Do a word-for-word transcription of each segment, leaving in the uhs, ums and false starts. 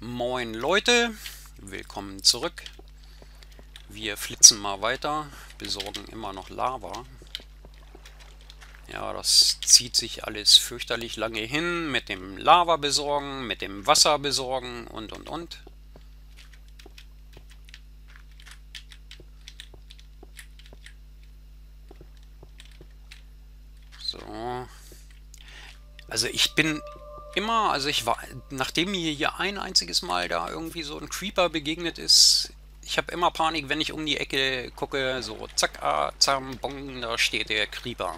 Moin Leute, willkommen zurück. Wir flitzen mal weiter, besorgen immer noch Lava. Ja, das zieht sich alles fürchterlich lange hin mit dem Lava besorgen, mit dem Wasser besorgen und und und. So. Also ich bin immer, also ich war, nachdem mir hier ein einziges Mal da irgendwie so ein Creeper begegnet ist, ich habe immer Panik, wenn ich um die Ecke gucke, so zack, ah, zam, bong, da steht der Creeper.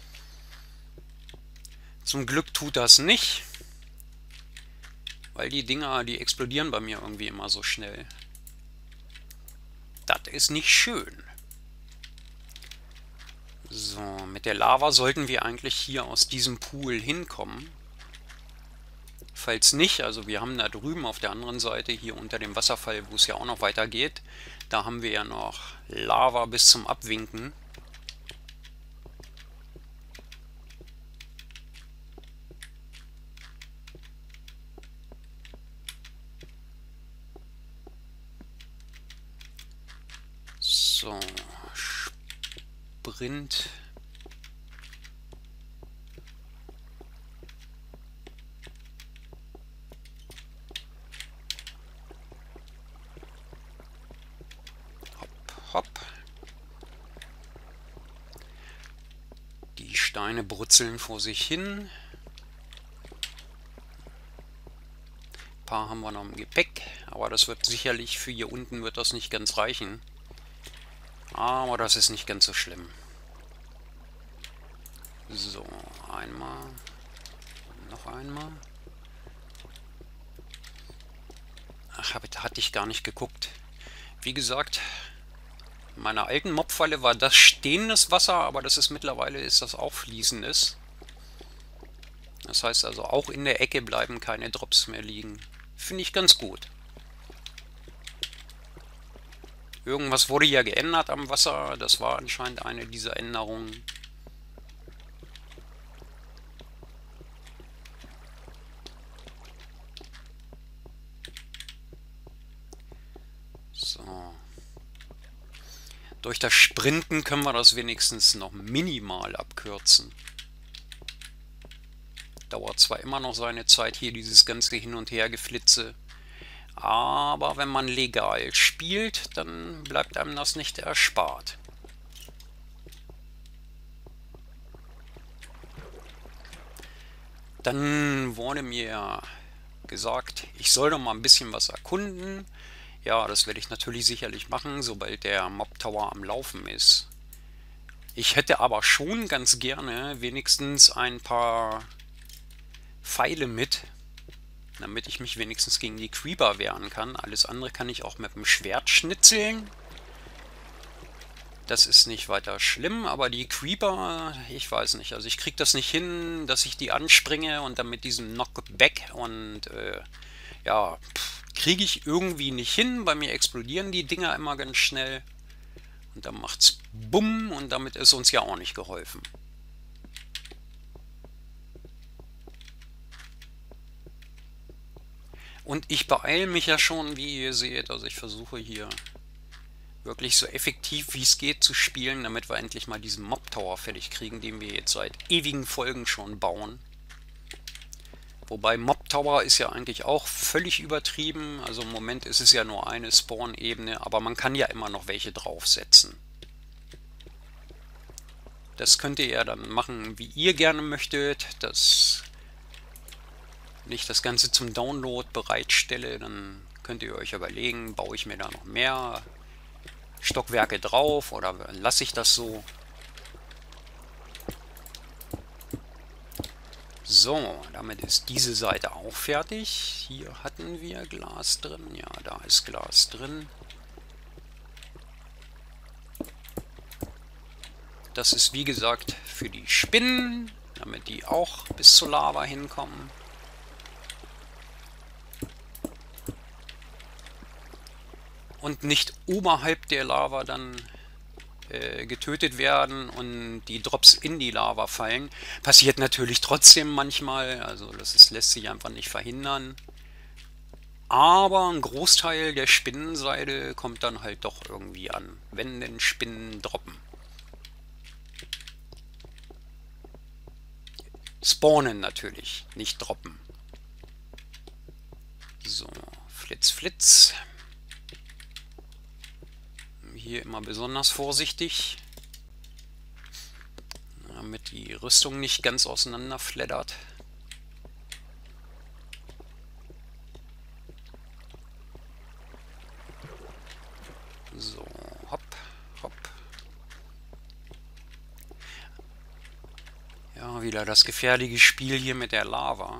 Zum Glück tut das nicht, weil die Dinger, die explodieren bei mir irgendwie immer so schnell. Das ist nicht schön. So, mit der Lava sollten wir eigentlich hier aus diesem Pool hinkommen. Falls nicht, also wir haben da drüben auf der anderen Seite, hier unter dem Wasserfall, wo es ja auch noch weitergeht, da haben wir ja noch Lava bis zum Abwinken. So, Sprint. Hopp. Die Steine brutzeln vor sich hin. Ein paar haben wir noch im Gepäck, aber das wird sicherlich für hier unten wird das nicht ganz reichen. Aber das ist nicht ganz so schlimm. So, einmal. Noch einmal. Ach, hatte ich gar nicht geguckt. Wie gesagt, in meiner alten Mobfalle war das stehendes Wasser, aber das ist mittlerweile ist das auch fließendes. Das heißt also, auch in der Ecke bleiben keine Drops mehr liegen. Finde ich ganz gut. Irgendwas wurde ja geändert am Wasser. Das war anscheinend eine dieser Änderungen. So. Durch das Sprinten können wir das wenigstens noch minimal abkürzen. Dauert zwar immer noch seine Zeit hier, dieses ganze Hin- und Hergeflitze. Aber wenn man legal spielt, dann bleibt einem das nicht erspart. Dann wurde mir gesagt, ich soll doch mal ein bisschen was erkunden. Ja, das werde ich natürlich sicherlich machen, sobald der Mob Tower am Laufen ist. Ich hätte aber schon ganz gerne wenigstens ein paar Pfeile mit, damit ich mich wenigstens gegen die Creeper wehren kann. Alles andere kann ich auch mit dem Schwert schnitzeln. Das ist nicht weiter schlimm, aber die Creeper, ich weiß nicht. Also ich kriege das nicht hin, dass ich die anspringe und dann mit diesem Knockback und äh, ja, kriege ich irgendwie nicht hin. Bei mir explodieren die Dinger immer ganz schnell. Und dann macht's Bumm und damit ist uns ja auch nicht geholfen. Und ich beeile mich ja schon, wie ihr seht. Also ich versuche hier wirklich so effektiv wie es geht zu spielen, damit wir endlich mal diesen Mob Tower fertig kriegen, den wir jetzt seit ewigen Folgen schon bauen. Wobei Mob Tower ist ja eigentlich auch völlig übertrieben. Also im Moment ist es ja nur eine Spawn-Ebene, aber man kann ja immer noch welche draufsetzen. Das könnt ihr ja dann machen, wie ihr gerne möchtet. Das Wenn ich das Ganze zum Download bereitstelle, dann könnt ihr euch überlegen, baue ich mir da noch mehr Stockwerke drauf oder lasse ich das so? So, damit ist diese Seite auch fertig. Hier hatten wir Glas drin. Ja, da ist Glas drin. Das ist wie gesagt für die Spinnen, damit die auch bis zur Lava hinkommen. Und nicht oberhalb der Lava dann äh, getötet werden und die Drops in die Lava fallen. Passiert natürlich trotzdem manchmal, also das ist, lässt sich einfach nicht verhindern. Aber ein Großteil der Spinnenseide kommt dann halt doch irgendwie an, wenn denn Spinnen droppen. Spawnen natürlich, nicht droppen. So, Flitz, Flitz. Hier immer besonders vorsichtig, damit die Rüstung nicht ganz auseinander fleddert. So, hopp, hopp. Ja, wieder das gefährliche Spiel hier mit der Lava.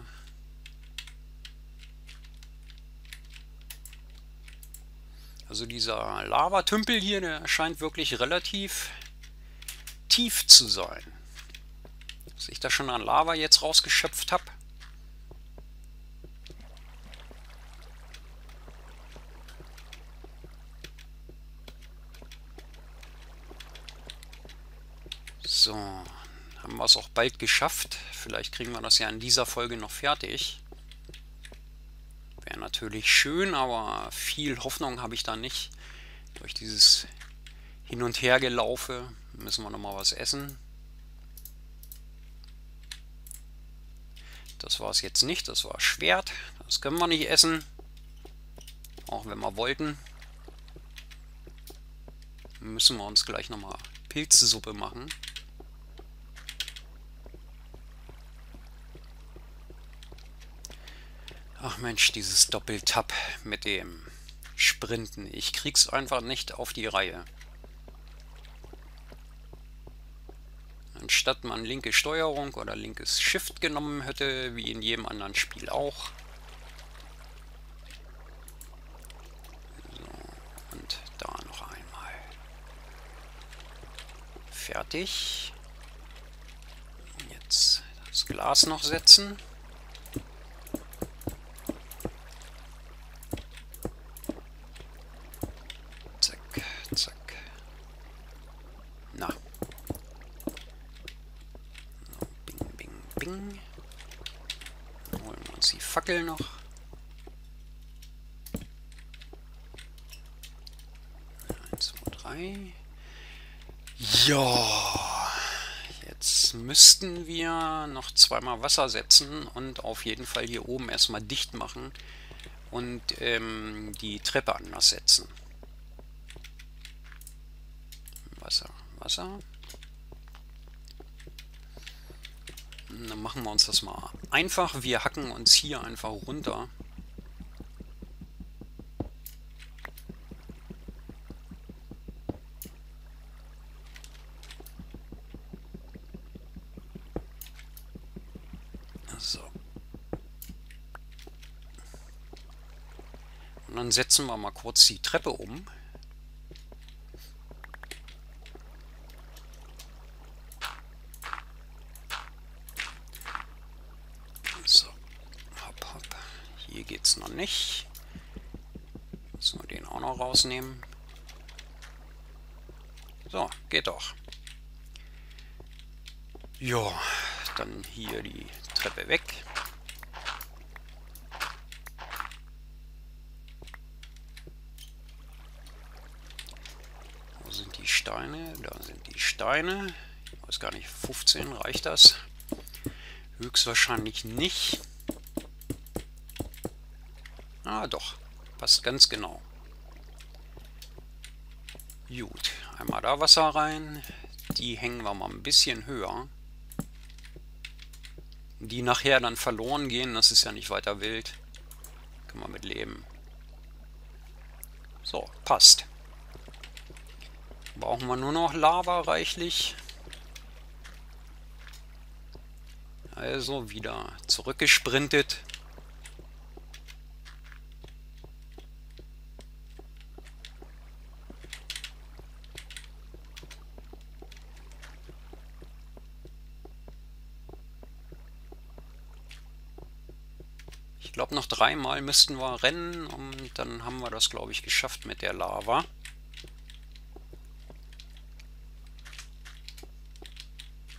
Also dieser Lavatümpel hier, der scheint wirklich relativ tief zu sein. Dass ich da schon an Lava jetzt rausgeschöpft habe. So, haben wir es auch bald geschafft. Vielleicht kriegen wir das ja in dieser Folge noch fertig. Wäre natürlich schön, aber viel Hoffnung habe ich da nicht. Durch dieses Hin- und Hergelaufe müssen wir noch mal was essen. Das war es jetzt nicht, das war Schwert. Das können wir nicht essen. Auch wenn wir wollten. Müssen wir uns gleich nochmal Pilzsuppe machen. Ach Mensch, dieses Doppeltap mit dem Sprinten. Ich krieg's einfach nicht auf die Reihe. Anstatt man linke Steuerung oder linkes Shift genommen hätte, wie in jedem anderen Spiel auch. So, und da noch einmal. Fertig. Jetzt das Glas noch setzen. Zack, zack. Na. So, bing, bing, bing. Dann holen wir uns die Fackel noch. eins, zwei, drei. Ja, jetzt müssten wir noch zweimal Wasser setzen und auf jeden Fall hier oben erstmal dicht machen und ähm, die Treppe anders setzen. Wasser, Wasser. Und dann machen wir uns das mal einfach. Wir hacken uns hier einfach runter. So. Und dann setzen wir mal kurz die Treppe um. So. Hopp, hopp. Hier geht es noch nicht. Müssen wir den auch noch rausnehmen. So, geht doch. Ja, dann hier die Treppe weg. Wo sind die Steine? Da sind die Steine. Ich weiß gar nicht, fünfzehn, reicht das? Höchstwahrscheinlich nicht. Ah, doch. Passt ganz genau. Gut, einmal da Wasser rein. Die hängen wir mal ein bisschen höher. Die nachher dann verloren gehen, das ist ja nicht weiter wild. Können wir mit leben. So, passt. Brauchen wir nur noch Lava reichlich. Also wieder zurückgesprintet. Ich glaube, noch dreimal müssten wir rennen und dann haben wir das, glaube ich, geschafft mit der Lava.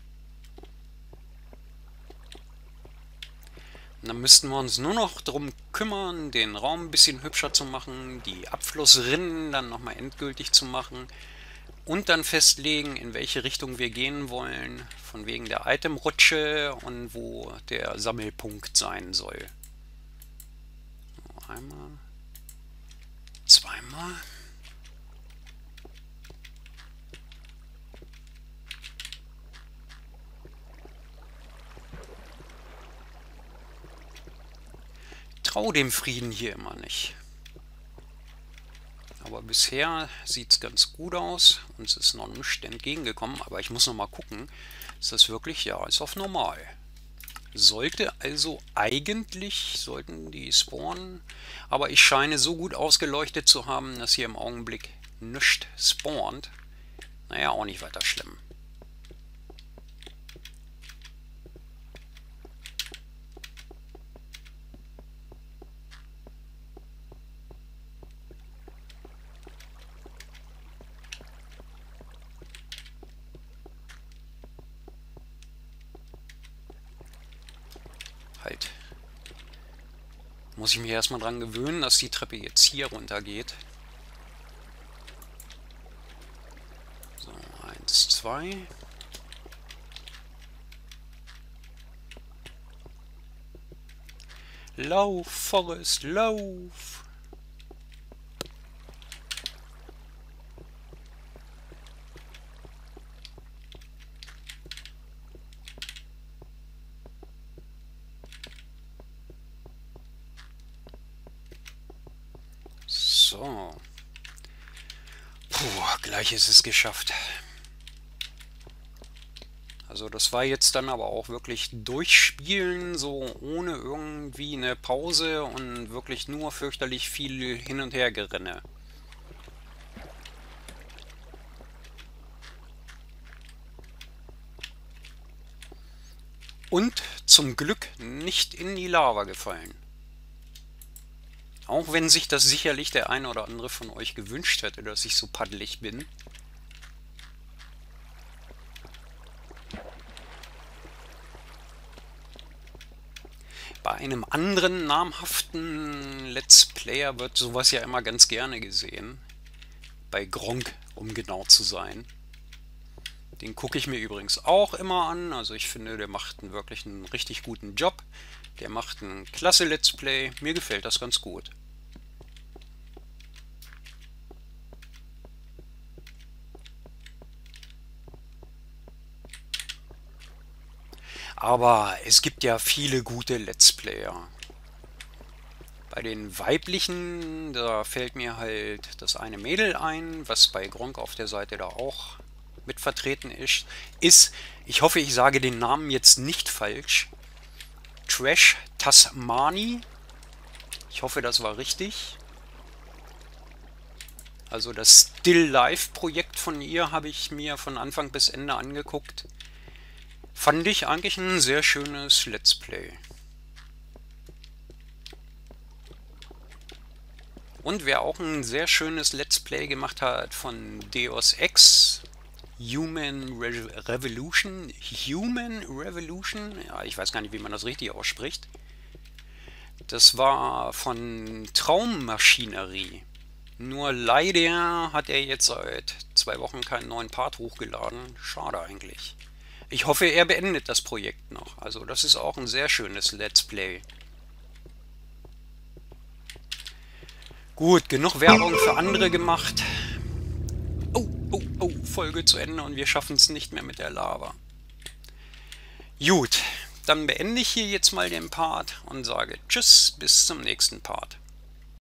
Und dann müssten wir uns nur noch darum kümmern, den Raum ein bisschen hübscher zu machen, die Abflussrinnen dann nochmal endgültig zu machen und dann festlegen, in welche Richtung wir gehen wollen, von wegen der Itemrutsche und wo der Sammelpunkt sein soll. Einmal, zweimal. Trau dem Frieden hier immer nicht. Aber bisher sieht es ganz gut aus. Uns ist noch nichts entgegengekommen. Aber ich muss noch mal gucken. Ist das wirklich? Ja, ist auf normal. Sollte also eigentlich, sollten die spawnen. Aber ich scheine so gut ausgeleuchtet zu haben, dass hier im Augenblick nichts spawnt. Naja, auch nicht weiter schlimm. Halt. Muss ich mich erstmal dran gewöhnen, dass die Treppe jetzt hier runter geht. So, eins, zwei. Lauf, Forrest, lauf! So. Puh, gleich ist es geschafft. Also das war jetzt dann aber auch wirklich durchspielen, so ohne irgendwie eine Pause und wirklich nur fürchterlich viel hin und her gerenne. Und zum Glück nicht in die Lava gefallen. Auch wenn sich das sicherlich der eine oder andere von euch gewünscht hätte, dass ich so paddelig bin. Bei einem anderen namhaften Let's Player wird sowas ja immer ganz gerne gesehen. Bei Gronkh, um genau zu sein. Den gucke ich mir übrigens auch immer an. Also ich finde, der macht einen wirklich einen richtig guten Job. Der macht ein klasse Let's Play. Mir gefällt das ganz gut. Aber es gibt ja viele gute Let's Player. Bei den weiblichen, da fällt mir halt das eine Mädel ein, was bei Gronkh auf der Seite da auch mit vertreten ist. ist. Ich hoffe, ich sage den Namen jetzt nicht falsch. Trash Tasmani. Ich hoffe, das war richtig. Also das Still Life Projekt von ihr habe ich mir von Anfang bis Ende angeguckt. Fand ich eigentlich ein sehr schönes Let's Play. Und wer auch ein sehr schönes Let's Play gemacht hat von Deus Ex, Human Re Revolution, Human Revolution, ja, ich weiß gar nicht, wie man das richtig ausspricht. Das war von Traummaschinerie. Nur leider hat er jetzt seit zwei Wochen keinen neuen Part hochgeladen. Schade eigentlich. Ich hoffe, er beendet das Projekt noch. Also das ist auch ein sehr schönes Let's Play. Gut, genug Werbung für andere gemacht. Oh, oh, oh, Folge zu Ende und wir schaffen es nicht mehr mit der Lava. Gut, dann beende ich hier jetzt mal den Part und sage Tschüss, bis zum nächsten Part.